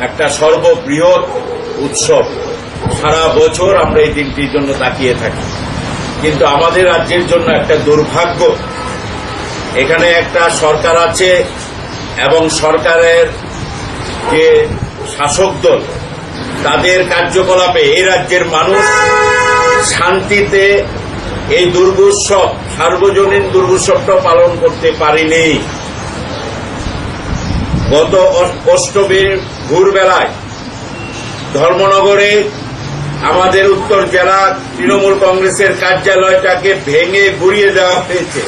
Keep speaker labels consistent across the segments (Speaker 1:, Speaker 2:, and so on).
Speaker 1: একটা সর্ববৃহৎ উৎসব। সারা বছর আমরা এই দিনটির জন্য তাকিয়ে থাকি, কিন্তু আমাদের রাজ্যের জন্য একটা দুর্ভাগ্য, এখানে একটা সরকার আছে এবং সরকারের যে শাসক দল তাদের কার্যকলাপে এই রাজ্যের মানুষ শান্তিতে এই দুর্গোৎসব, সার্বজনীন দুর্গোৎসবটা পালন করতে পারেনি। গত অষ্টমীর ভোরবেলায় ধর্মনগরে আমাদের উত্তর জেলা তৃণমূল কংগ্রেসের কার্যালয়টাকে ভেঙে গুড়িয়ে দেওয়া হয়েছে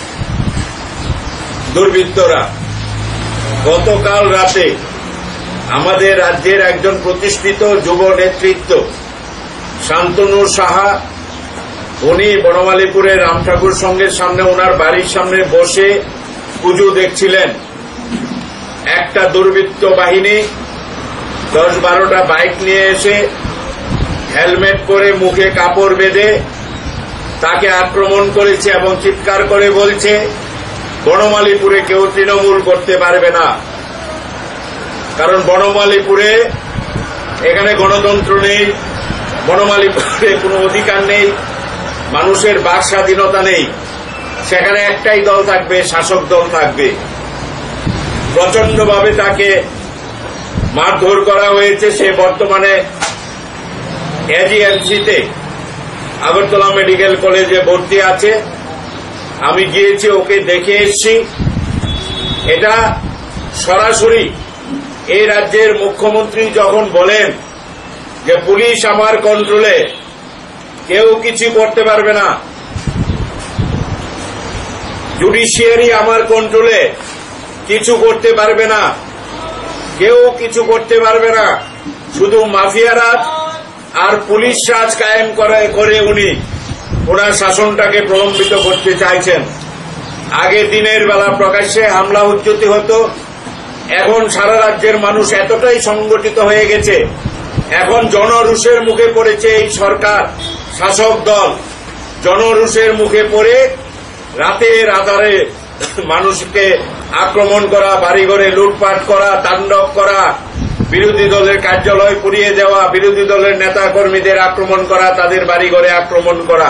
Speaker 1: দুর্বৃত্তরা। গতকাল রাতে আমাদের রাজ্যের একজন প্রতিষ্ঠিত যুব নেতৃত্ব শান্তনু সাহা, উনি বনমালীপুরের রাম ঠাকুর সংঘের সামনে ওনার বাড়ির সামনে বসে পুজো দেখছিলেন। একটা দুর্বৃত্ত বাহিনী 10-12টা বাইক নিয়ে এসে হেলমেট পরে মুখে কাপড় বেঁধে তাকে আক্রমণ করেছে এবং চিৎকার করে বলছে, বনমালীপুরে কেউ তৃণমূল করতে পারবে না, কারণ বনমালীপুরে এখানে গণতন্ত্র নেই, বনমালীপুরে কোনো অধিকার নেই, মানুষের বাক স্বাধীনতা নেই, সেখানে একটাই দল থাকবে, শাসক দল থাকবে। প্রচন্ডভাবে তাকে মারধর করা হয়েছে। সে বর্তমানে এজিএমসিতে আগরতলা মেডিকেল কলেজে ভর্তি আছে। আমি গিয়েছি, ওকে দেখে এসেছি। এটা সরাসরি এই রাজ্যের মুখ্যমন্ত্রী যখন বলেন যে পুলিশ আমার কন্ট্রোলে, কেউ কিছু করতে পারবে না, জুডিশিয়ারি আমার কন্ট্রোলে, কিছু করতে পারবে না, কেউ কিছু করতে পারবে না, শুধু মাফিয়া রাজ আর পুলিশ রাজ কায়েম করে উনি ওনার শাসনটাকে প্রলম্বিত করতে চাইছেন। আগে দিনের বেলা প্রকাশ্যে হামলা উচ্যুতি হতো, এখন সারা রাজ্যের মানুষ এতটাই সংগঠিত হয়ে গেছে, এখন জনরোষের মুখে পড়েছে এই সরকার, শাসক দল জনরোষের মুখে পড়ে রাতের আধারে মানুষকে আক্রমণ করা, বাড়িঘরে লুটপাট করা, তাণ্ডব করা, বিরোধী দলের কার্যালয় পুড়িয়ে দেওয়া, বিরোধী দলের নেতা কর্মীদের আক্রমণ করা, তাদের বাড়িঘরে আক্রমণ করা।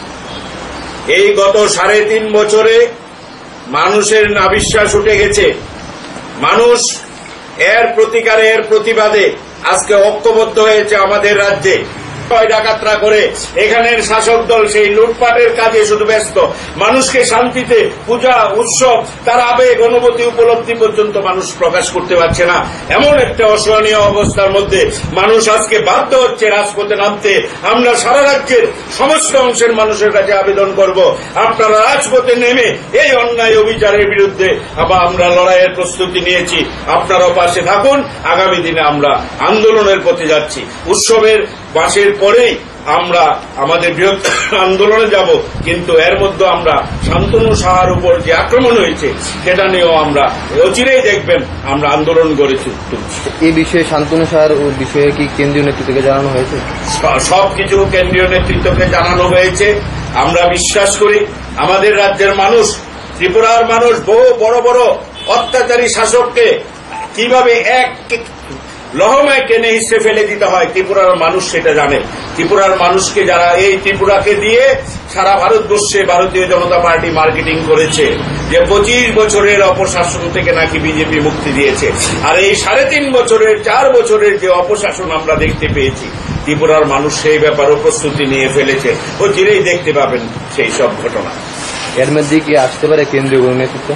Speaker 1: এই গত 3.5 বছরে মানুষের নাবিশ্বাস উঠে গেছে। মানুষ এর প্রতিকারে, এর প্রতিবাদে আজকে ঐক্যবদ্ধ হয়েছে আমাদের রাজ্যে। ডাকাতরা করে এখানের শাসক দল সেই লুটপাটের কাজে শুধু ব্যস্ত। মানুষকে শান্তিতে পূজা উৎসব, তার আবেগ অনুভূতি উপলব্ধি পর্যন্ত মানুষ প্রকাশ করতে পারছে না। এমন একটা অসহনীয় অবস্থার মধ্যে মানুষ আজকে বাধ্য হচ্ছে রাজপথে নামতে। আমরা সারা রাজ্যের সমস্ত অংশের মানুষের কাছে আবেদন করব, আপনারা রাজপথে নেমে এই অন্যায় অবিচারের বিরুদ্ধে আবার আমরা লড়াইয়ের প্রস্তুতি নিয়েছি, আপনারাও পাশে থাকুন। আগামী দিনে আমরা আন্দোলনের পথে যাচ্ছি। উৎসবের মাসের পরেই আমরা আমাদের বৃহত্তর আন্দোলনে যাব, কিন্তু এর মধ্যে আমরা শান্তনু সাহার উপর যে আক্রমণ হয়েছে সেটা নিয়েও আমরা অচিরেই দেখবেন আমরা আন্দোলন গড়ে তুলছি।
Speaker 2: এই বিষয়ে শান্তনু সাহার বিষয়ে কি কেন্দ্রীয় নেতৃত্বকে জানানো হয়েছে?
Speaker 1: সবকিছু কেন্দ্রীয় নেতৃত্বকে জানানো হয়েছে। আমরা বিশ্বাস করি আমাদের রাজ্যের মানুষ, ত্রিপুরার মানুষ বহু বড় বড় অত্যাচারী শাসককে কিভাবে এক লহমায় টেনে হিসেবে ফেলে দিতে হয়, ত্রিপুরার মানুষ সেটা জানে। ত্রিপুরার মানুষকে যারা এই ত্রিপুরাকে দিয়ে সারা ভারতবর্ষে ভারতীয় জনতা পার্টি মার্কেটিং করেছে যে 25 বছরের অপশাসন থেকে নাকি বিজেপি মুক্তি দিয়েছে, আর এই 3.5 বছরের 4 বছরের যে অপশাসন আমরা দেখতে পেয়েছি, ত্রিপুরার মানুষ সেই ব্যাপারেও প্রস্তুতি নিয়ে ফেলেছে। ও চিরেই দেখতে পাবেন সেই সব ঘটনা।
Speaker 2: এর মধ্যে কি আসতে পারে কেন্দ্রীয় নেতৃত্ব?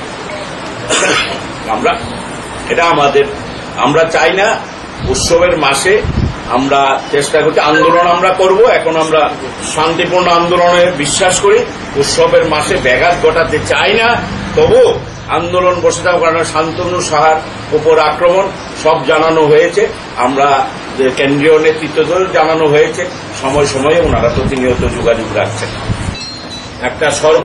Speaker 1: আমরা চাই না। উৎসবের মাসে আমরা চেষ্টা করছি, আন্দোলন আমরা করব। এখন আমরা শান্তিপূর্ণ আন্দোলনে বিশ্বাস করি। উৎসবের মাসে ব্যাঘাত ঘটাতে চাই না, তবু আন্দোলন বসে থাকবো। কারণ শান্তনু সাহার উপর আক্রমণ সব জানানো হয়েছে, আমরা কেন্দ্রীয় নেতৃত্বদের জানানো হয়েছে। সময় সময়ে ওনারা প্রতিনিয়ত যোগাযোগ রাখছেন। একটা